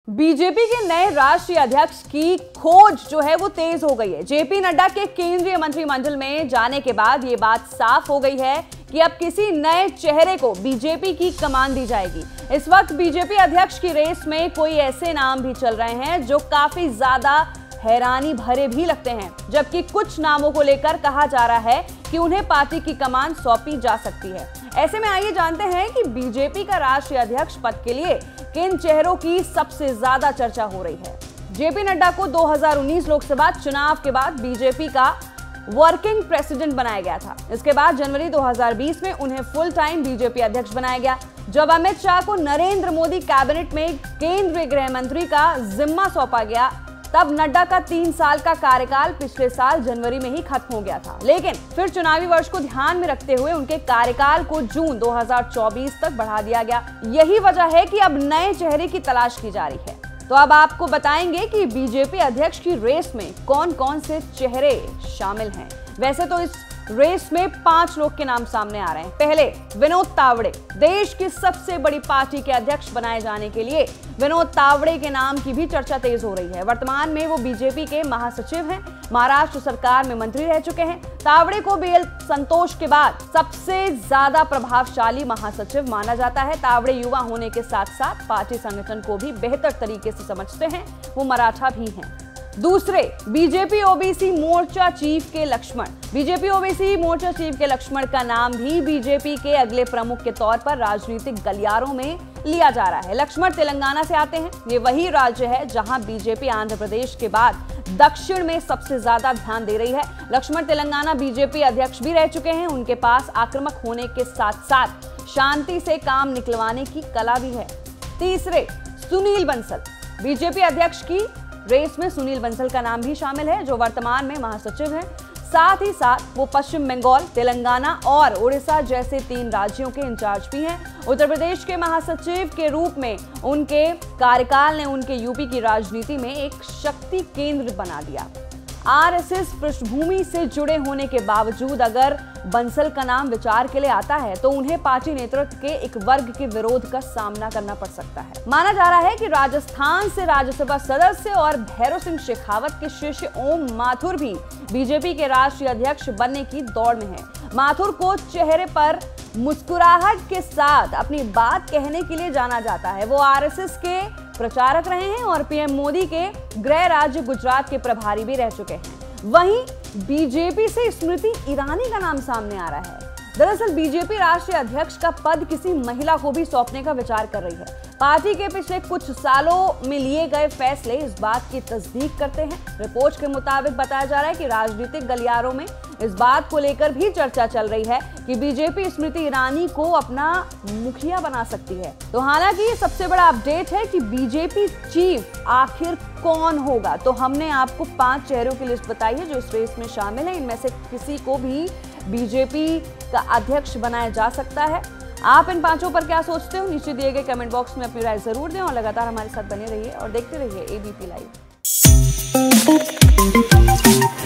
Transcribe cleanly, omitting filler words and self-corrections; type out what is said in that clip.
BJP के नए राष्ट्रीय अध्यक्ष की खोज जो है वो तेज हो गई है। जेपी नड्डा के केंद्रीय मंत्रिमंडल में जाने के बाद ये बात साफ हो गई है कि अब किसी नए चेहरे को बीजेपी की कमान दी जाएगी। इस वक्त बीजेपी अध्यक्ष की रेस में कोई ऐसे नाम भी चल रहे हैं जो काफी ज्यादा हैरानी भरे भी लगते हैं, जबकि कुछ नामों को लेकर कहा जा रहा है कि उन्हें पार्टी की कमान सौंपी जा सकती है। ऐसे में आइए जानते हैं कि बीजेपी का राष्ट्रीय अध्यक्ष पद के लिए किन चेहरों की सबसे ज्यादा चर्चा हो रही है। जेपी नड्डा को 2019 लोकसभा चुनाव के बाद बीजेपी का वर्किंग प्रेसिडेंट बनाया गया था। इसके बाद जनवरी 2020 में उन्हें फुल टाइम बीजेपी अध्यक्ष बनाया गया। जब अमित शाह को नरेंद्र मोदी कैबिनेट में केंद्रीय गृह मंत्री का जिम्मा सौंपा गया, तब नड्डा का 3 साल का कार्यकाल पिछले साल जनवरी में ही खत्म हो गया था। लेकिन फिर चुनावी वर्ष को ध्यान में रखते हुए उनके कार्यकाल को जून 2024 तक बढ़ा दिया गया। यही वजह है कि अब नए चेहरे की तलाश की जा रही है। तो अब आपको बताएंगे कि बीजेपी अध्यक्ष की रेस में कौन कौन से चेहरे शामिल हैं। वैसे तो इस रेस में 5 लोग के नाम सामने आ रहे हैं। पहले विनोद तावड़े। देश की सबसे बड़ी पार्टी के अध्यक्ष बनाए जाने के लिए विनोद तावड़े के नाम की भी चर्चा तेज हो रही है। वर्तमान में वो बीजेपी के महासचिव हैं, महाराष्ट्र सरकार में मंत्री रह चुके हैं। तावड़े को बीएल संतोष के बाद सबसे ज्यादा प्रभावशाली महासचिव माना जाता है। तावड़े युवा होने के साथ साथ पार्टी संगठन को भी बेहतर तरीके से समझते हैं। वो मराठा भी हैं। दूसरे, बीजेपी ओबीसी मोर्चा chief K Laxman. BJP OBC मोर्चा चीफ के लक्ष्मण का नाम भी बीजेपी के अगले प्रमुख के तौर पर राजनीतिक गलियारों में लिया जा रहा है। लक्ष्मण तेलंगाना से आते हैं। ये वही राज्य है जहां बीजेपी आंध्र प्रदेश के बाद दक्षिण में सबसे ज्यादा ध्यान दे रही है। लक्ष्मण तेलंगाना बीजेपी अध्यक्ष भी रह चुके हैं। उनके पास आक्रामक होने के साथ साथ शांति से काम निकलवाने की कला भी है। तीसरे, सुनील बंसल। बीजेपी अध्यक्ष की रेस में सुनील बंसल का नाम भी शामिल है, जो वर्तमान में महासचिव हैं। साथ ही साथ वो पश्चिम बंगाल, तेलंगाना और उड़ीसा जैसे 3 राज्यों के इंचार्ज भी हैं। उत्तर प्रदेश के महासचिव के रूप में उनके कार्यकाल ने उनके यूपी की राजनीति में एक शक्ति केंद्र बना दिया। आरएसएस पृष्ठभूमि से जुड़े होने के बावजूद अगर बंसल का नाम विचार के लिए आता है तो उन्हें पार्टी नेतृत्व के एक वर्ग के विरोध का सामना करना पड़ सकता है। माना जा रहा है कि राजस्थान से राज्यसभा सदस्य और भैरव सिंह शेखावत के शिष्य ओम माथुर भी बीजेपी के राष्ट्रीय अध्यक्ष बनने की दौड़ में है। माथुर को चेहरे पर मुस्कुराहट के साथ अपनी बात कहने के लिए जाना जाता है। वो आरएसएस के प्रचारक रहे हैं और पीएम मोदी के गृह राज्य गुजरात के प्रभारी भी रह चुके हैं। वहीं बीजेपी से स्मृति ईरानी का नाम सामने आ रहा है। दरअसल बीजेपी राष्ट्रीय अध्यक्ष का पद किसी महिला को भी सौंपने का विचार कर रही है। पार्टी के पिछले कुछ सालों में लिए गए फैसले इस बात की तस्दीक करते हैं। रिपोर्ट के मुताबिक बताया जा रहा है कि राजनीतिक गलियारों में इस बात को लेकर भी चर्चा चल रही है कि बीजेपी स्मृति ईरानी को अपना मुखिया बना सकती है। तो हालांकि ये सबसे बड़ा अपडेट है कि बीजेपी चीफ आखिर कौन होगा। तो हमने आपको 5 चेहरों की लिस्ट बताई है जो इस रेस में शामिल है। इनमें से किसी को भी बीजेपी का अध्यक्ष बनाया जा सकता है। आप इन 5 पर क्या सोचते हो, नीचे दिए गए कमेंट बॉक्स में अपनी राय जरूर दें और लगातार हमारे साथ बने रहिए और देखते रहिए एबीपी लाइव।